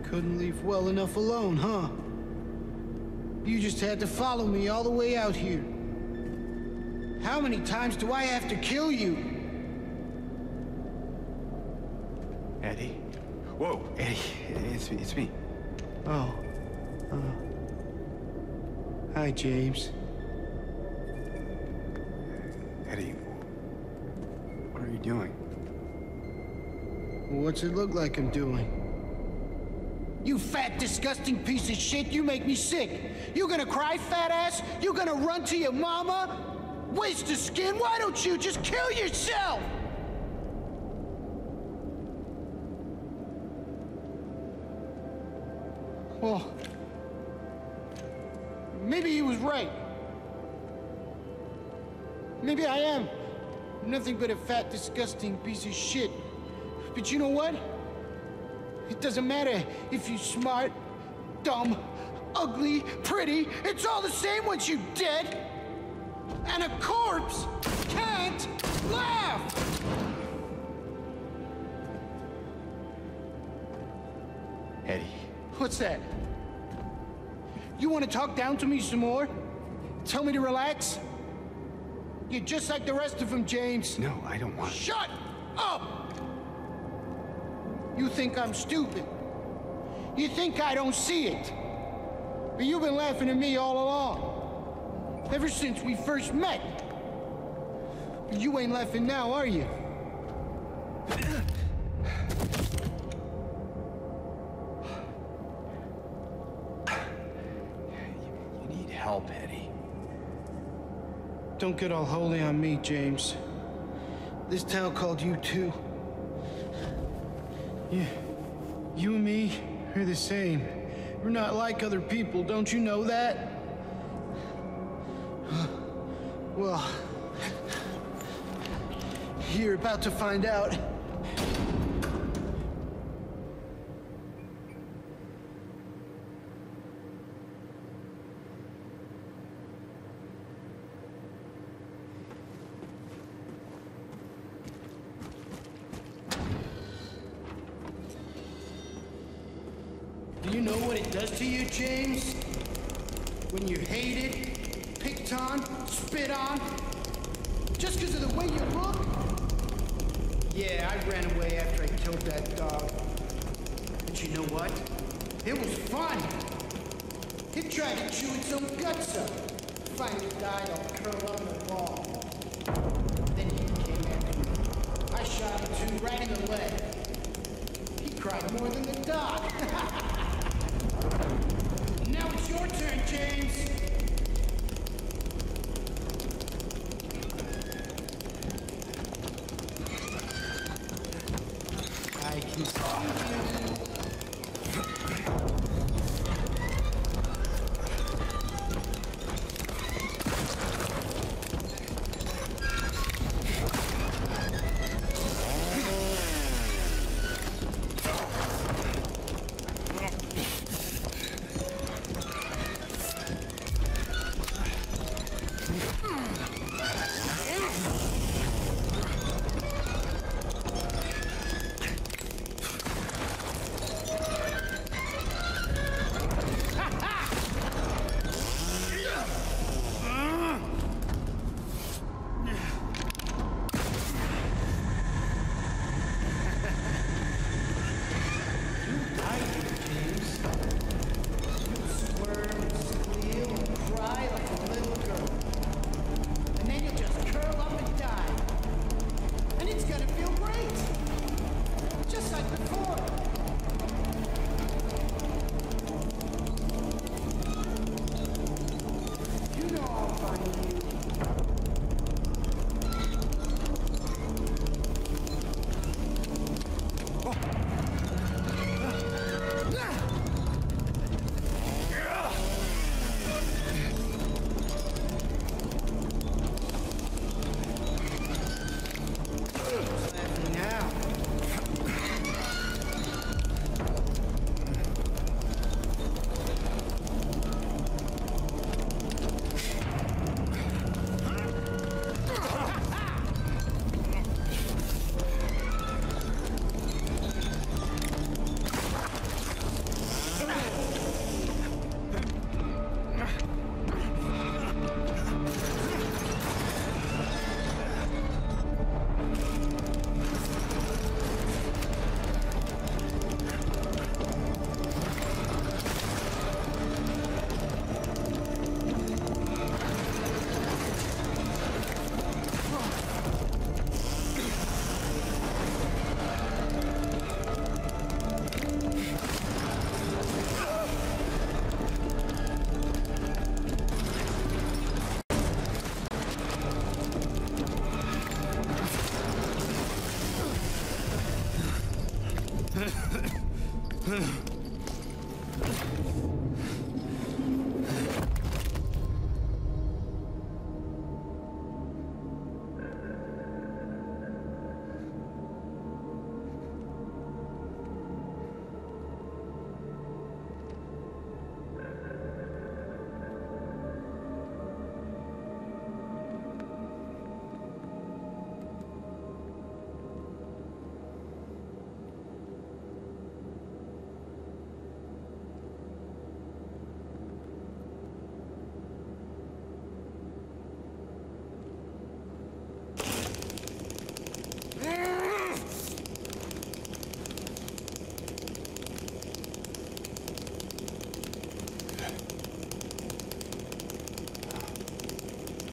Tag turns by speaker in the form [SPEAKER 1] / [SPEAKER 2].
[SPEAKER 1] Couldn't leave well enough alone, huh? You just had to follow me all the way out here. How many times do I have to kill you?
[SPEAKER 2] Eddie? Whoa, Eddie, it's me.
[SPEAKER 1] Oh. Hi, James.
[SPEAKER 2] Eddie, what are you doing?
[SPEAKER 1] What's it look like I'm doing? You fat, disgusting piece of shit, you make me sick. You gonna cry, fat ass? You gonna run to your mama? Waste of skin, why don't you just kill yourself? Well, maybe he was right. Maybe I am nothing but a fat, disgusting piece of shit. But you know what? It doesn't matter if you're smart, dumb, ugly, pretty. It's all the same once you're dead. And a corpse can't laugh!
[SPEAKER 2] Eddie.
[SPEAKER 1] What's that? You want to talk down to me some more? Tell me to relax? You're just like the rest of them, James.
[SPEAKER 2] No, I don't want...
[SPEAKER 1] Shut up! You think I'm stupid. You think I don't see it. But you've been laughing at me all along. Ever since we first met. But you ain't laughing now, are you?
[SPEAKER 2] You need help, Eddie.
[SPEAKER 1] Don't get all holy on me, James. This town called you too. Yeah, you and me are the same. We're not like other people, don't you know that? Well, you're about to find out. Do you know what it does to you, James? When you're hated, picked on, spit on, just because of the way you look? Yeah, I ran away after I killed that dog. But you know what? It was fun. It tried to chew its own guts up. Finally died all curled up in a ball. Then he came after me. I shot him too, right in the leg. He cried more than the dog. Now it's your turn, James. I can see you.